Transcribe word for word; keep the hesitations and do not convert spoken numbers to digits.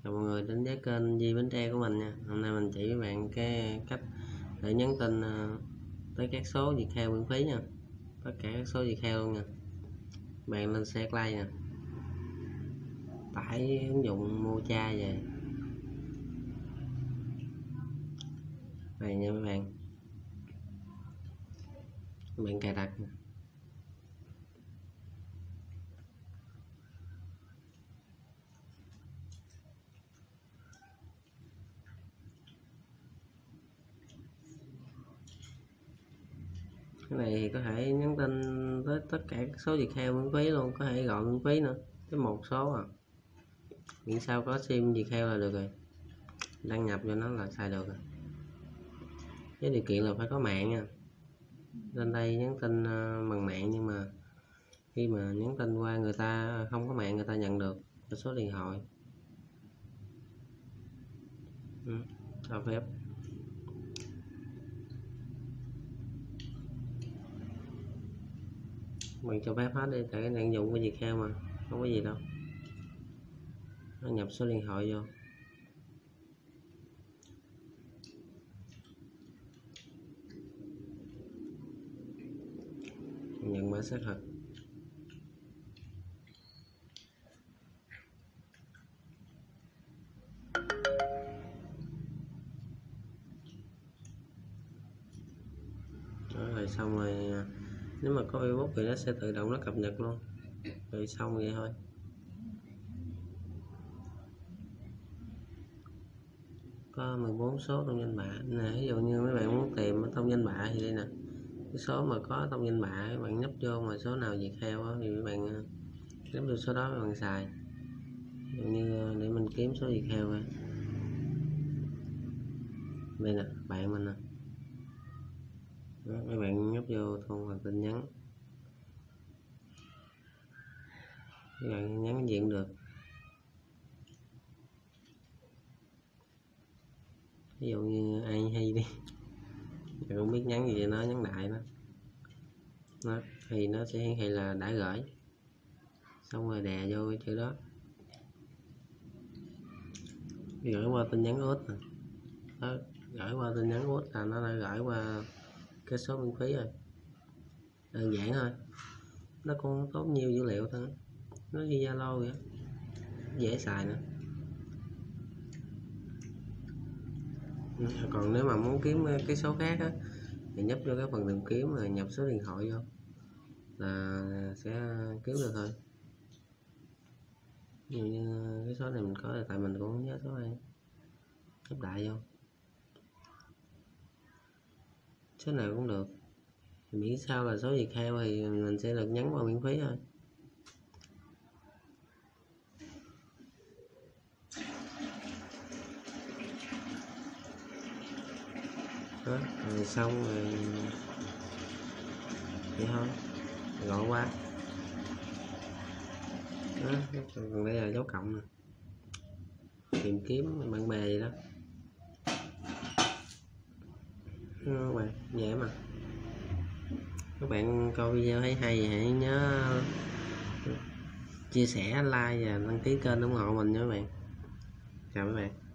Chào mọi người đến với kênh Di Bến Tre của mình nha. Hôm nay mình chỉ với bạn cái cách để nhắn tin tới các số Viettel miễn phí nha, tất cả các số Viettel luôn nha. Bạn lên xe Play nè, tải ứng dụng Mocha về này nha mấy bạn. Bạn cài đặt nè. Cái này thì có thể nhắn tin tới tất cả các số Viettel miễn phí luôn, có thể gọi miễn phí nữa, tới một số à, miễn sao có sim Viettel là được rồi, đăng nhập cho nó là xài được rồi. Với điều kiện là phải có mạng nha. Lên đây nhắn tin bằng mạng, nhưng mà khi mà nhắn tin qua người ta không có mạng, người ta nhận được cái số điện thoại. Ừ, cho phép. Mình cho phép hết đi, tại cái này dùng cái Viettel mà không có gì đâu. Nó nhập số điện thoại vô, nhận mã xác thực. Đó, rồi xong rồi nếu mà có Facebook thì nó sẽ tự động nó cập nhật luôn, rồi xong vậy thôi. Có mười bốn số thông danh bạ nè, ví dụ như mấy bạn muốn tìm thông danh bạ thì đây nè, cái số mà có thông danh bạ các bạn nhấp vô, mà số nào Viettel thì mấy bạn nhấp vô số đó các bạn xài. Ví dụ như để mình kiếm số Viettel ra, đây nè, bạn mình nè. Đó, mấy bạn nhấp vô thông qua tin nhắn, các bạn nhắn diện được. Ví dụ như ai hay đi, bạn không biết nhắn gì vậy, nó nhắn đại nó, nó thì nó sẽ hiển thị là đã gửi, xong rồi đè vô cái chữ đó, gửi qua tin nhắn út nè. Đó, gửi qua tin nhắn út là nó đã gửi qua cái số miễn phí rồi. Đơn giản thôi, nó cũng tốn nhiều dữ liệu thôi, nó như Zalo vậy, dễ xài nữa. Còn nếu mà muốn kiếm cái số khác á, thì nhấp vô cái phần tìm kiếm rồi nhập số điện thoại vô là sẽ kiếm được thôi. Ví dụ như cái số này mình có, tại mình cũng không nhớ số này, nhấp đại vô, số nào cũng được, miễn sao là số Viettel thì mình sẽ được nhắn qua miễn phí thôi. Đó, rồi xong rồi vậy thôi, gọi qua. Đó, còn đây là dấu cộng nè, tìm kiếm bạn bè gì đó. Đó, bạn dễ mà. Các bạn coi video thấy hay hãy nhớ chia sẻ, like và đăng ký kênh ủng hộ mình nha các bạn. Chào các bạn.